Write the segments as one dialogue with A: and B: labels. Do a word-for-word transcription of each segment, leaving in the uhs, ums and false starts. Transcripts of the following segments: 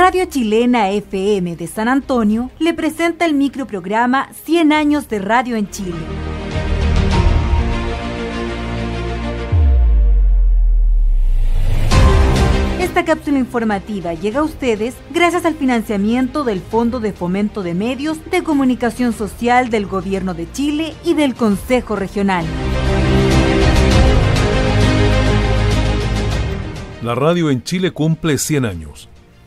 A: Radio Chilena F M de San Antonio le presenta el microprograma cien años de radio en Chile. Esta cápsula informativa llega a ustedes gracias al financiamiento del Fondo de Fomento de Medios de Comunicación Social del Gobierno de Chile y del Consejo Regional.
B: La radio en Chile cumple cien años.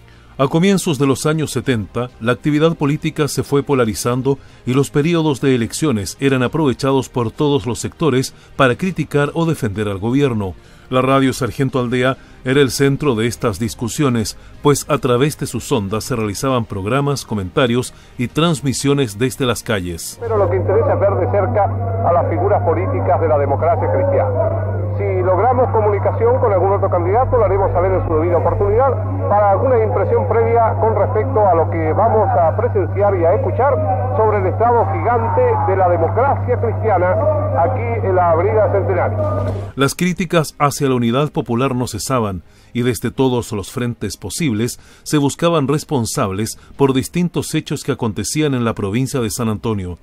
B: A comienzos de los años setenta, la actividad política se fue polarizando y los periodos de elecciones eran aprovechados por todos los sectores para criticar o defender al gobierno. La radio Sargento Aldea era el centro de estas discusiones, pues a través de sus ondas se realizaban programas, comentarios y transmisiones desde las calles.
C: Pero lo que interesa es ver de cerca a las figuras políticas de la democracia cristiana. Si logramos comunicación con algún otro candidato, lo haremos saber en su debida oportunidad para alguna impresión previa con respecto a lo que vamos a presenciar y a escuchar sobre el estado gigante de la democracia cristiana aquí en la Avenida Centenario.
B: Las críticas hacia la unidad popular no cesaban y desde todos los frentes posibles se buscaban responsables por distintos hechos que acontecían en la provincia de San Antonio.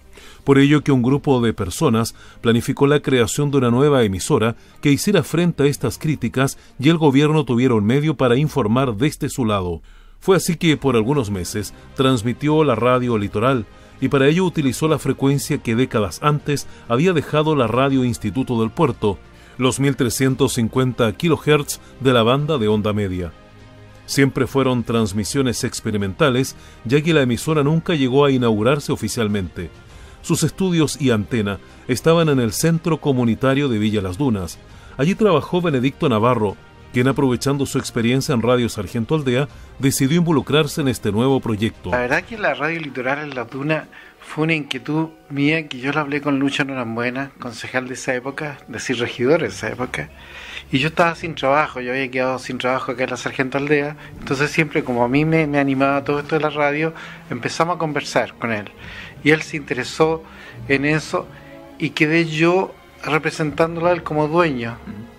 B: Por ello que un grupo de personas planificó la creación de una nueva emisora que hiciera frente a estas críticas y el gobierno tuviera un medio para informar desde su lado. Fue así que por algunos meses transmitió la radio Litoral y para ello utilizó la frecuencia que décadas antes había dejado la radio Instituto del Puerto, los mil trescientos cincuenta kilohertz de la banda de onda media. Siempre fueron transmisiones experimentales, ya que la emisora nunca llegó a inaugurarse oficialmente. Sus estudios y antena estaban en el Centro Comunitario de Villa Las Dunas. Allí trabajó Benedicto Navarro, quien aprovechando su experiencia en Radio Sargento Aldea, decidió involucrarse en este nuevo proyecto.
D: La verdad que la radio Litoral en Las Dunas fue una inquietud mía que yo la hablé con Lucho Norambuena, concejal de esa época, decir regidor de esa época, y yo estaba sin trabajo, yo había quedado sin trabajo acá en la Sargento Aldea, entonces siempre como a mí me, me animaba todo esto de la radio, empezamos a conversar con él, y él se interesó en eso, y quedé yo representándolo a él como dueño,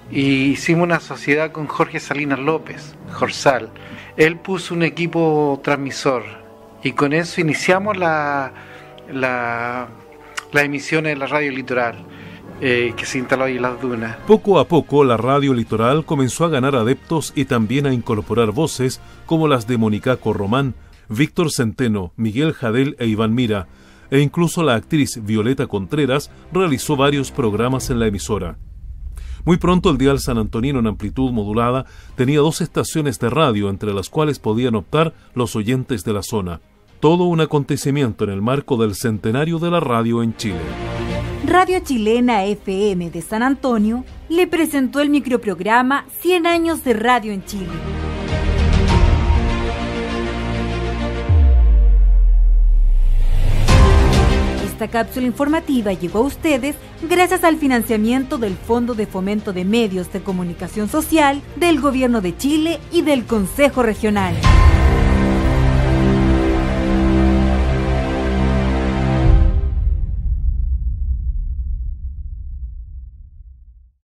D: y hicimos una sociedad con Jorge Salinas López, Jorsal. Él puso un equipo transmisor, y con eso iniciamos la... La, la emisión de la radio Litoral eh, que se instaló ahí en Las Dunas.
B: Poco a poco la radio Litoral comenzó a ganar adeptos y también a incorporar voces como las de Monicaco Román, Víctor Centeno, Miguel Jadel e Iván Mira, e incluso la actriz Violeta Contreras realizó varios programas en la emisora. Muy pronto el dial San Antonino en amplitud modulada tenía dos estaciones de radio entre las cuales podían optar los oyentes de la zona. Todo un acontecimiento en el marco del centenario de la radio en Chile.
A: Radio Chilena F M de San Antonio le presentó el microprograma cien años de radio en Chile. Esta cápsula informativa llegó a ustedes gracias al financiamiento del Fondo de Fomento de Medios de Comunicación Social del Gobierno de Chile y del Consejo Regional.